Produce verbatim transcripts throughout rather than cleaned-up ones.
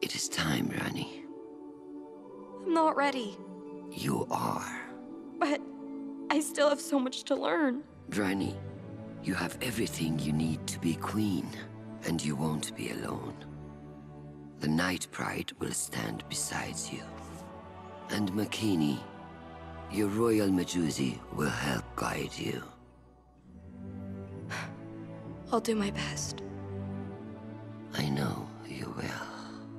It is time, Rani. I'm not ready. You are. But I still have so much to learn. Rani, you have everything you need to be queen, and you won't be alone. The Night Pride will stand beside you. And Makini, your royal Medusi, will help guide you. I'll do my best. I know you will.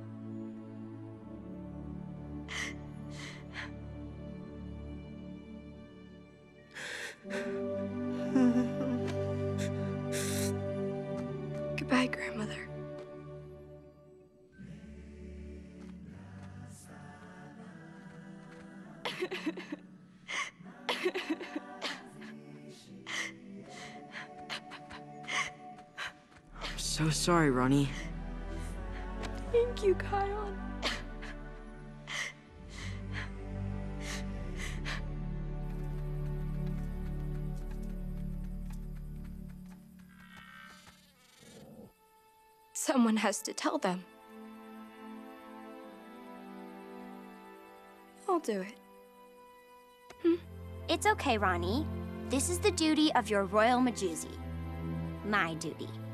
Goodbye, Grandmother. I'm so sorry, Rani. Thank you, Kion. Someone has to tell them. I'll do it. Hmm? It's okay, Rani. This is the duty of your royal Medusi. My duty.